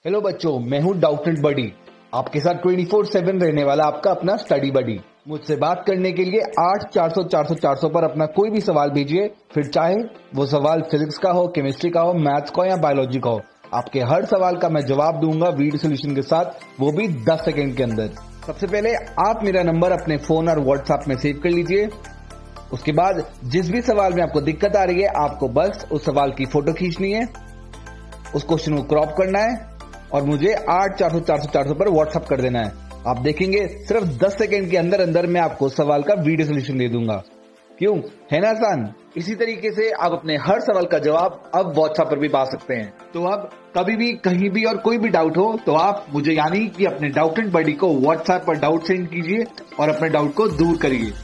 Hello बच्चों, मैं हूँ डाउटेड बडी, आपके साथ 24/7 रहने वाला आपका अपना स्टडी बडी। मुझसे बात करने के लिए 8 400 400 400 पर अपना कोई भी सवाल भेजिए, फिर चाहे वो सवाल फिजिक्स का हो, केमिस्ट्री का हो, मैथ्स का हो या बायोलॉजी का हो। आपके हर सवाल का मैं जवाब दूंगा वीडियो सोल्यूशन के साथ, वो भी 10 सेकंड के अंदर। सबसे पहले आप मेरा नंबर अपने फोन और व्हाट्सएप में सेव कर लीजिए। उसके बाद जिस भी सवाल में आपको दिक्कत आ रही है, आपको बस उस सवाल की फोटो खींचनी है, उस क्वेश्चन को क्रॉप करना है और मुझे 8 400 400 400 पर व्हाट्सएप कर देना है। आप देखेंगे सिर्फ 10 सेकंड के अंदर अंदर मैं आपको सवाल का वीडियो सोल्यूशन दे दूंगा। क्यों, है ना आसान? इसी तरीके से आप अपने हर सवाल का जवाब अब व्हाट्सएप पर भी पा सकते हैं। तो अब कभी भी कहीं भी और कोई भी डाउट हो तो आप मुझे यानी कि अपने डाउटेड बडी को व्हाट्सएप पर डाउट सेंड कीजिए और अपने डाउट को दूर करिए।